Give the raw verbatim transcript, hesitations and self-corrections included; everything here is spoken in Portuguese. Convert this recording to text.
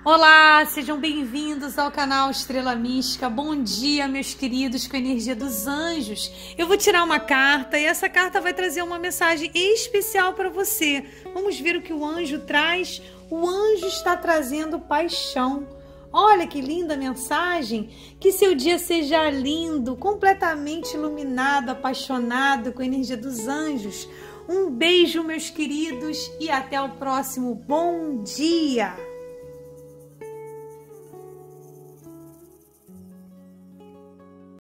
Olá, sejam bem-vindos ao canal Estrela Mística. Bom dia, meus queridos, com a energia dos anjos. Eu vou tirar uma carta e essa carta vai trazer uma mensagem especial para você. Vamos ver o que o anjo traz. O anjo está trazendo paixão. Olha que linda mensagem. Que seu dia seja lindo, completamente iluminado, apaixonado com a energia dos anjos. Um beijo, meus queridos, e até o próximo. Bom dia!